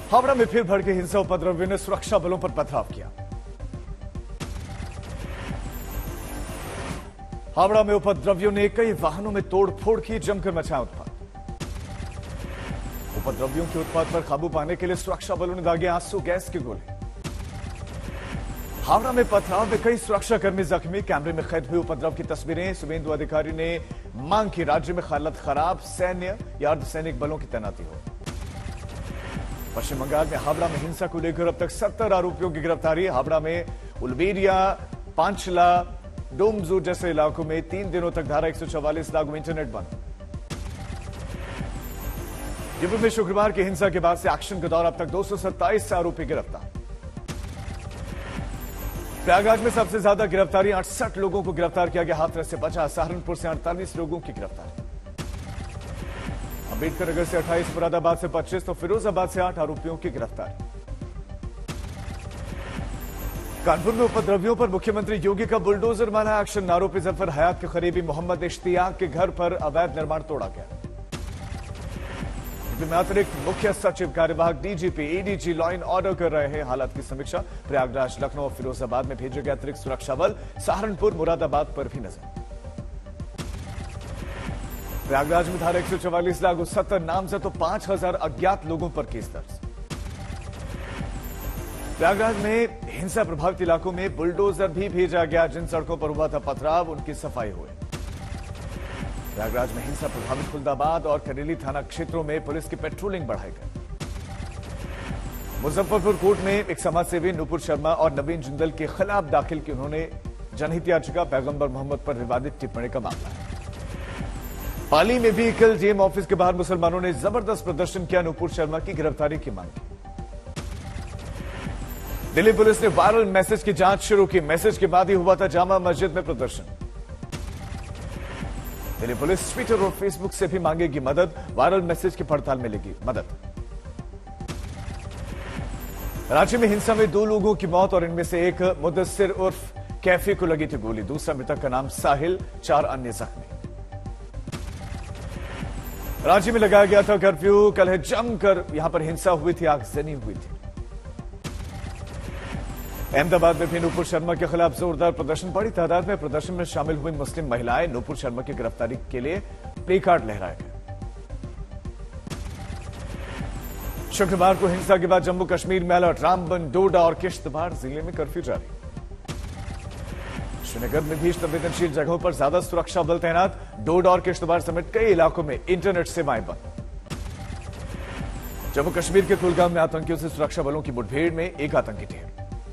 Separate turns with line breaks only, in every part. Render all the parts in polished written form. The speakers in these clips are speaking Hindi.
हावड़ा में फिर भड़के हिंसा, उपद्रवियों ने सुरक्षा बलों पर पथराव किया। हावड़ा में उपद्रवियों ने कई वाहनों में तोड़फोड़ की, जमकर मचाया उत्पात। उपद्रवियों के उत्पात पर काबू पाने के लिए सुरक्षा बलों ने दागे आंसू गैस के गोले। हावड़ा में पथराव में कई सुरक्षाकर्मी जख्मी, कैमरे में कैद हुए उपद्रव की तस्वीरें। शुभेंदु अधिकारी ने मांग की राज्य में हालत खराब, सैन्य या अर्धसैनिक बलों की तैनाती हो। पश्चिम बंगाल में हावड़ा में हिंसा को लेकर अब तक 70 आरोपियों की गिरफ्तारी। हावड़ा में उलबेरिया, पांचला, डोमजू जैसे इलाकों में 3 दिनों तक धारा 144 लागू, इंटरनेट बंद। यूपी में शुक्रवार की हिंसा के बाद से एक्शन के दौर अब तक 227 आरोपी गिरफ्तार। प्रयागराज में सबसे ज्यादा गिरफ्तारी, 68 लोगों को गिरफ्तार किया गया, हाथरस से 50, सहारनपुर से 48 लोगों की गिरफ्तारी। अम्बेडकर नगर से 28, मुरादाबाद से 25 तो फिरोजाबाद से 8 आरोपियों की गिरफ्तारी। कानपुर में उपद्रवियों पर मुख्यमंत्री योगी का बुलडोजर माना एक्शन, आरोपी जफर हयात के करीबी मोहम्मद इश्तियाक के घर पर अवैध निर्माण तोड़ा गया। में अतिरिक्त मुख्य सचिव कार्यवाहक DGP, ADG law and order कर रहे हैं हालात की समीक्षा। प्रयागराज, लखनऊ और फिरोजाबाद में भेजे गए अतिरिक्त सुरक्षा बल, सहारनपुर, मुरादाबाद पर भी नजर। प्रयागराज में धारा 144 लागू, 70 नामजद तो 5000 अज्ञात लोगों पर केस दर्ज। प्रयागराज में हिंसा प्रभावित इलाकों में बुलडोजर भी भेजा गया, जिन सड़कों पर हुआ था पथराव उनकी सफाई हुई। प्रयागराज में हिंसा प्रभावित खुलदाबाद और करेली थाना क्षेत्रों में पुलिस की पेट्रोलिंग बढ़ाई गई। मुजफ्फरपुर कोर्ट में एक समाजसेवी नुपुर शर्मा और नवीन जिंदल के खिलाफ दाखिल की उन्होंने जनहित याचिका, पैगंबर मोहम्मद पर विवादित टिप्पणी का मामला है। पाली में भी कल जेएम ऑफिस के बाहर मुसलमानों ने जबरदस्त प्रदर्शन किया, नुपुर शर्मा की गिरफ्तारी की मांग की। दिल्ली पुलिस ने वायरल मैसेज की जांच शुरू की, मैसेज के बाद ही हुआ था जामा मस्जिद में प्रदर्शन। दिल्ली पुलिस ट्विटर और फेसबुक से भी मांगेगी मदद, वायरल मैसेज की पड़ताल में लेगी मदद। रांची में हिंसा में 2 लोगों की मौत और इनमें से एक मुदस्सिर उर्फ कैफी को लगी थी गोली, दूसरा मृतक का नाम साहिल, 4 अन्य जख्मी। रांची में लगाया गया था कर्फ्यू, कल जमकर यहां पर हिंसा हुई थी, आगजनी हुई थी। अहमदाबाद में भी नुपुर शर्मा के खिलाफ जोरदार प्रदर्शन, बड़ी तादाद में प्रदर्शन में शामिल हुई मुस्लिम महिलाएं, नुपुर शर्मा की गिरफ्तारी के लिए प्ले कार्ड लहराए गए। शुक्रवार को हिंसा के बाद जम्मू कश्मीर में अलर्ट, रामबन, डोडा और किश्तवाड़ जिले में कर्फ्यू जारी। श्रीनगर में भी संवेदनशील जगहों पर ज्यादा सुरक्षा बल तैनात, डोडा और किश्तवाड़ समेत कई इलाकों में इंटरनेट सेवाएं बंद। जम्मू कश्मीर के कुलगाम में आतंकियों से सुरक्षा बलों की मुठभेड़ में एक आतंकी ढेर।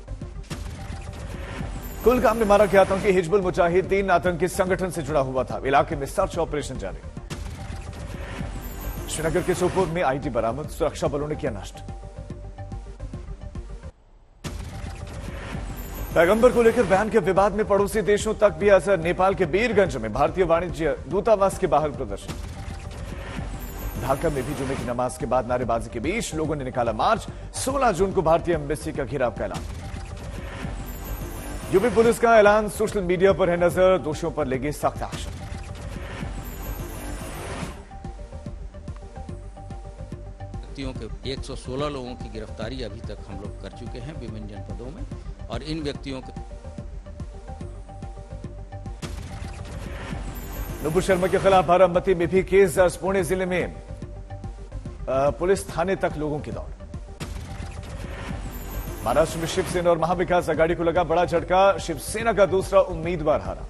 कुलगाम में मारा गया आतंकी हिजबुल मुजाहिदीन आतंकी संगठन से जुड़ा हुआ था, इलाके में सर्च ऑपरेशन जारी। श्रीनगर के सोपोर में आईडी बरामद, सुरक्षा बलों ने किया नष्ट। पैगंबर को लेकर बयान के विवाद में पड़ोसी देशों तक भी असर, नेपाल के बीरगंज में भारतीय वाणिज्य दूतावास के बाहर प्रदर्शन। ढाका में भी जुमे की नमाज के बाद नारेबाजी के बीच लोगों ने निकाला मार्च, 16 जून को भारतीय एम्बेसी का घेराव का ऐलान। यूपी पुलिस का ऐलान, सोशल मीडिया पर है नजर, दोषियों पर लेगी सख्त एक्शन।
व्यक्तियों के 116 लोगों की गिरफ्तारी अभी तक हम लोग कर चुके हैं विभिन्न जनपदों में, और इन व्यक्तियों के
नुपुर शर्मा के खिलाफ बारामती में भी केस दर्ज, पुणे जिले में पुलिस थाने तक लोगों की दौड़। महाराष्ट्र में शिवसेना और महाविकास आघाड़ी को लगा बड़ा झटका, शिवसेना का दूसरा उम्मीदवार हारा।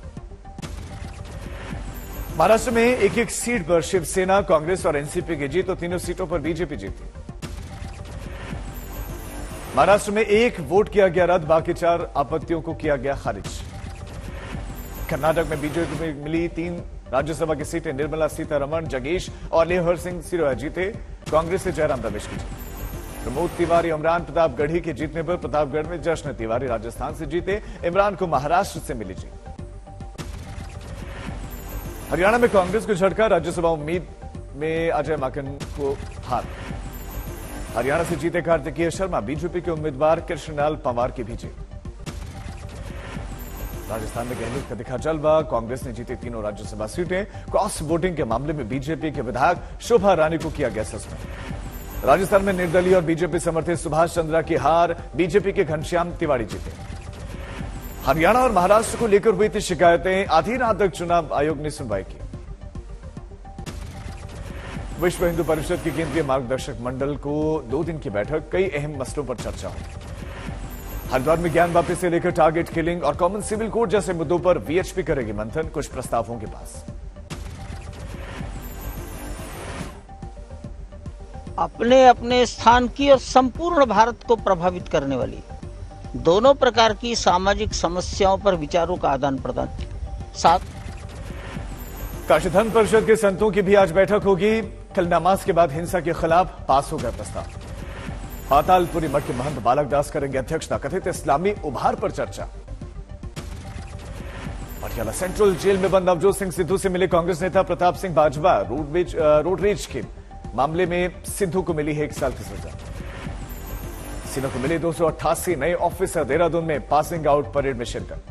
महाराष्ट्र में एक सीट पर शिवसेना, कांग्रेस और एनसीपी की जीत, तो तीनों सीटों पर बीजेपी जीती। महाराष्ट्र में 1 वोट किया गया रद्द, बाकी 4 आपत्तियों को किया गया खारिज। कर्नाटक में बीजेपी में मिली 3 राज्यसभा की सीटें, निर्मला सीतारमण, जगेश और लेहर सिंह सिरोया जीते, कांग्रेस से जयराम रमेश की जीत। प्रमोद तिवारी इमरान प्रतापगढ़ी के जीतने पर प्रतापगढ़ में जश्न, तिवारी राजस्थान से जीते, इमरान को महाराष्ट्र से मिली जीत। हरियाणा में कांग्रेस को झटका, राज्यसभा उम्मीद में अजय माकन को हार। हरियाणा से जीते कार्तिकेय शर्मा, बीजेपी के उम्मीदवार कृष्णलाल पंवार की भी जीत। राजस्थान में गहलोत का दिखा जलवा, कांग्रेस ने जीती तीनों राज्यसभा सीटें, क्रॉस वोटिंग के मामले में बीजेपी के विधायक शोभा रानी को किया गया सस्पेंड। राजस्थान में निर्दलीय और बीजेपी समर्थित सुभाष चंद्रा की हार, बीजेपी के घनश्याम तिवारी जीते। हरियाणा और महाराष्ट्र को लेकर हुई थी शिकायतें, आधी रात तक चुनाव आयोग ने सुनवाई की। विश्व हिंदू परिषद के केंद्रीय मार्गदर्शक मंडल को 2 दिन की बैठक, कई अहम मसलों पर चर्चा हुई। हरिद्वार में ज्ञान वापसी से लेकर टारगेट किलिंग और कॉमन सिविल कोड जैसे मुद्दों पर वीएचपी करेगी मंथन, कुछ प्रस्तावों के पास।
अपने अपने स्थान की और संपूर्ण भारत को प्रभावित करने वाली दोनों प्रकार की सामाजिक समस्याओं पर विचारों का आदान प्रदान। साथ
काशी धर्म परिषद के संतों की भी आज बैठक होगी। कल नमाज के बाद हिंसा के खिलाफ पास होगा प्रस्ताव। पातालपुरी मठ के महंत बालक दास करेंगे अध्यक्षता, कथित इस्लामी उभार पर चर्चा। पटियाला सेंट्रल जेल में बंद नवजोत सिंह सिद्धू से मिले कांग्रेस नेता प्रताप सिंह बाजवा। रोडरेज के मामले में सिद्धू को मिली है 1 साल की सजा। सिन्हा को मिले 288 नए ऑफिसर, देहरादून में पासिंग आउट परेड में शिरकत।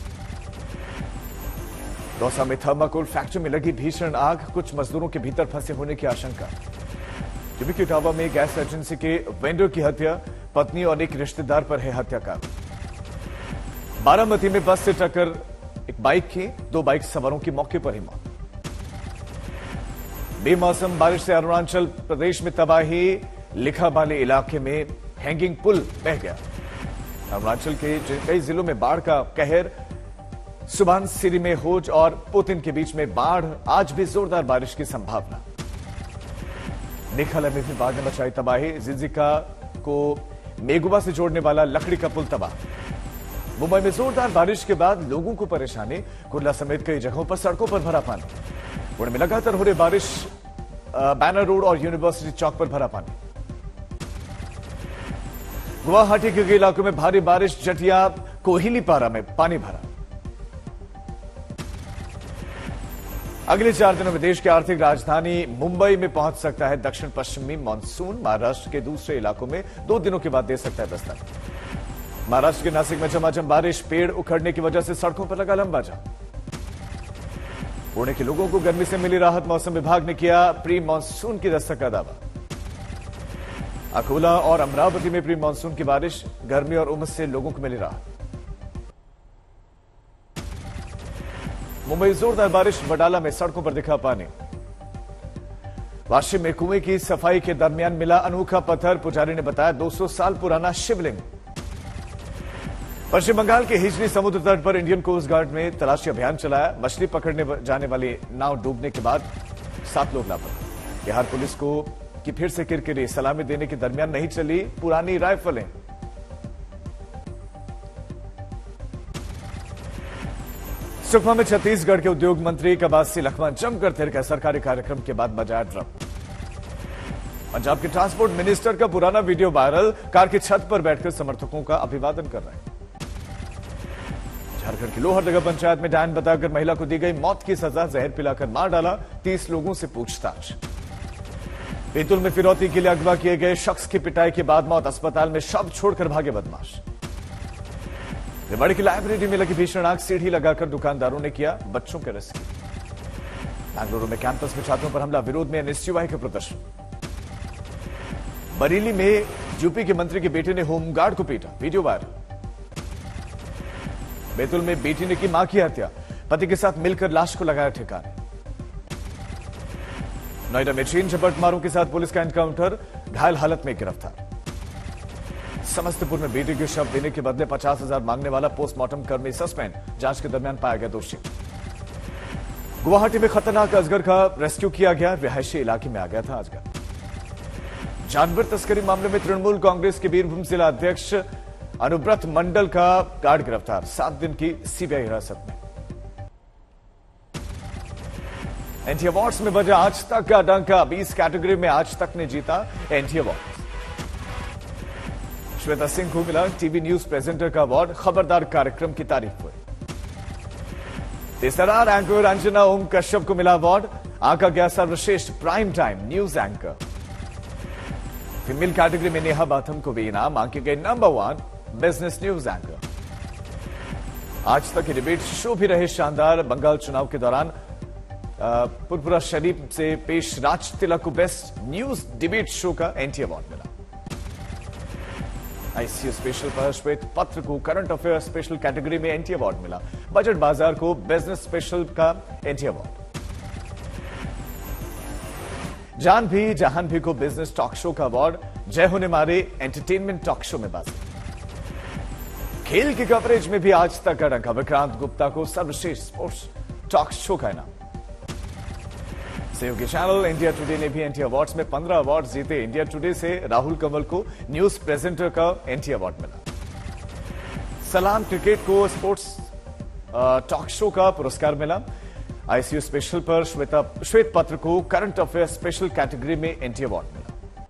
दौसा में थर्माकोल फैक्ट्री में लगी भीषण आग, कुछ मजदूरों के भीतर फंसे होने की आशंका। यूपी के इटावा में गैस एजेंसी के वेंडर की हत्या, पत्नी और एक रिश्तेदार पर है हत्याकांड। बारामती में बस से टक्कर एक बाइक की, 2 बाइक सवारों की मौके पर ही मौत। बेमौसम बारिश से अरुणाचल प्रदेश में तबाही, लिखाबाली इलाके में हैंगिंग पुल बह गया। अरुणाचल के कई जिलों में बाढ़ का कहर, सुबनसिरी में होज और पुतिन के बीच में बाढ़, आज भी जोरदार बारिश की संभावना। मेघालय में भी बाढ़ ने मचाई तबाही, जिंजिका को मेघुवा से जोड़ने वाला लकड़ी का पुल तबाह। मुंबई में जोरदार बारिश के बाद लोगों को परेशानी, कुर्ला समेत कई जगहों पर सड़कों पर भरा पानी। पुणे में लगातार हो रही बारिश, बैनर रोड और यूनिवर्सिटी चौक पर भरा पानी। गुवाहाटी के कई इलाकों में भारी बारिश, जटिया कोहिलीपारा में पानी भरा। अगले 4 दिनों में देश की आर्थिक राजधानी मुंबई में पहुंच सकता है दक्षिण पश्चिमी मानसून। महाराष्ट्र के दूसरे इलाकों में 2 दिनों के बाद दे सकता है दस्तक। महाराष्ट्र के नासिक में झमाझम बारिश, पेड़ उखड़ने की वजह से सड़कों पर लगा लंबा जाम। पुणे के लोगों को गर्मी से मिली राहत, मौसम विभाग ने किया प्री मानसून की दस्तक का दावा। अकोला और अमरावती में प्री मानसून की बारिश, गर्मी और उमस से लोगों को मिली राहत। मुंबई जोरदार बारिश, वडाला में सड़कों पर दिखा पानी। वाशी में कुएं की सफाई के दरमियान मिला अनोखा पत्थर, पुजारी ने बताया 200 साल पुराना शिवलिंग। पश्चिम बंगाल के हिजनी समुद्र तट पर इंडियन कोस्ट गार्ड ने तलाशी अभियान चलाया। मछली पकड़ने जाने वाली नाव डूबने के बाद 7 लोग लापता। बिहार पुलिस को कि फिर से किरकिरी, सलामी देने के दरमियान नहीं चली पुरानी राइफलें। सुकमा में छत्तीसगढ़ के उद्योग मंत्री कवासी लखमा जमकर थिरका, सरकारी कार्यक्रम के बाद बजाया ड्रम। पंजाब के ट्रांसपोर्ट मिनिस्टर का पुराना वीडियो वायरल, कार की छत पर बैठकर समर्थकों का अभिवादन कर रहे हैं। झारखंड की लोहरदगा पंचायत में डायन बताकर महिला को दी गई मौत की सजा, जहर पिलाकर मार डाला, 30 लोगों से पूछताछ। बैतूल में फिरौती के लिए अगवा किए गए शख्स की पिटाई के बाद मौत, अस्पताल में शव छोड़कर भागे बदमाश। रेवाड़ी की लाइब्रेरी में लगी भीषण आग, सीढ़ी लगाकर दुकानदारों ने किया बच्चों के रेस्क्यू। बेंगलुरु में कैंपस में छात्रों पर हमला, विरोध में एनएसयूआई के प्रदर्शन। बरेली में यूपी के मंत्री के बेटे ने होमगार्ड को पीटा, वीडियो वायरल। बैतूल में बेटी ने की मां की हत्या, पति के साथ मिलकर लाश को लगाया ठिकाने। नोएडा में 3 झपटमारों के साथ पुलिस का एनकाउंटर, घायल हालत में गिरफ्तार। समस्तीपुर में बेटी के शव देने के बदले 50,000 मांगने वाला पोस्टमार्टम कर्मी सस्पेंड, जांच के दरमियान पाया गया दोषी। गुवाहाटी में खतरनाक अजगर का रेस्क्यू किया गया, रिहायशी इलाके में आ गया था अजगर। जानवर तस्करी मामले में तृणमूल कांग्रेस के बीरभूम जिला अध्यक्ष अनुव्रत मंडल का गार्ड गिरफ्तार, 7 दिन की सीबीआई हिरासत में। एनटी अवार्ड्स में बजा आज तक का डंका, 20 कैटेगरी में आज तक ने जीता एनटी अवार्ड। श्वेता सिंह को मिला टीवी न्यूज प्रेजेंटर का अवार्ड, खबरदार कार्यक्रम की तारीफ हुई। तेसरार एंकर अंजना ओम कश्यप को मिला अवार्ड, आंका गया सर्वश्रेष्ठ prime time news anchor. Female category में नेहा बाथम को भी इनाम, आंके गए नंबर 1 बिजनेस न्यूज एंकर। आज तक के डिबेट शो भी रहे शानदार, बंगाल चुनाव के दौरान पुरपुरा शरीफ से पेश राज तिलक को बेस्ट न्यूज डिबेट शो का एनटी अवार्ड मिला। आईसीयू स्पेशल पर श्वेत पत्र को करंट अफेयर स्पेशल कैटेगरी में एनटी अवार्ड मिला। बजट बाजार को बिजनेस स्पेशल का एनटी अवार्ड। जान भी जहान भी को बिजनेस टॉक शो का अवार्ड। जय होने मारे एंटरटेनमेंट टॉक शो में बाजी। खेल की कवरेज में भी आज तक का रंगा विक्रांत गुप्ता को सर्वश्रेष्ठ स्पोर्ट्स टॉक शो का इनाम। सहयोगी चैनल इंडिया टुडे ने भी एनटी अवार्ड्स में 15 अवार्ड जीते। इंडिया टुडे से राहुल कंवल को न्यूज प्रेजेंटर का एनटी अवार्ड मिला। सलाम क्रिकेट को स्पोर्ट्स टॉक शो का पुरस्कार मिला। आईसीयू स्पेशल पर श्वेत पत्र को करंट अफेयर स्पेशल कैटेगरी में एनटी अवार्ड मिला।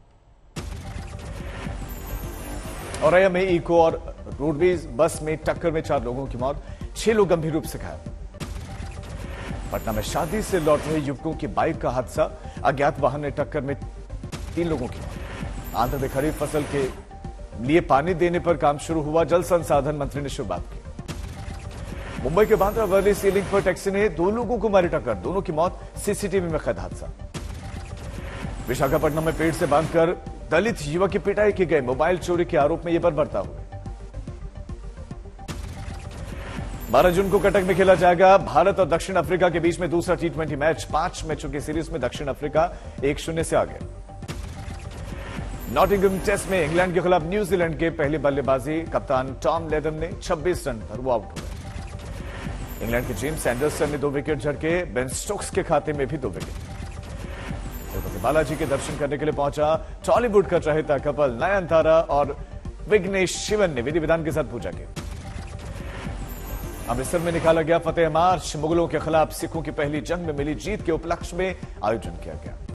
औरैया में इको और रोडवेज बस में टक्कर में 4 लोगों की मौत, 6 लोग गंभीर रूप से घायल। पटना में शादी से लौट रहे युवकों की बाइक का हादसा, अज्ञात वाहन ने टक्कर में 3 लोगों की मौत। आंध्र में खरीफ फसल के लिए पानी देने पर काम शुरू हुआ, जल संसाधन मंत्री ने शुरुआत की। मुंबई के बांद्रा वर्ली सीलिंग पर टैक्सी ने 2 लोगों को मारी टक्कर, दोनों की मौत, सीसीटीवी में कैद हादसा। विशाखापट्टनम में पेड़ से बांधकर दलित युवक की पिटाई की गई, मोबाइल चोरी के आरोप में यह बर्बरता हुई। 12 जून को कटक में खेला जाएगा भारत और दक्षिण अफ्रीका के बीच में दूसरा T20 मैच। 5 मैचों की सीरीज में दक्षिण अफ्रीका 1-0 से आगे। नॉटिंघम टेस्ट में इंग्लैंड के खिलाफ न्यूजीलैंड के पहली बल्लेबाजी कप्तान टॉम लेथम ने 26 रन पर वो आउट हुए। इंग्लैंड के जेम्स एंडरसन ने 2 विकेट झटके, बेन स्टोक्स के खाते में भी 2 विकेट। बालाजी के दर्शन करने के लिए पहुंचा टॉलीवुड का चहेता कपल नयनतारा और विघ्नेश शिवन ने विधि विधान के साथ पूजा की। अमृतसर में निकाला गया फतेह मार्च, मुगलों के खिलाफ सिखों की पहली जंग में मिली जीत के उपलक्ष्य में आयोजन किया गया।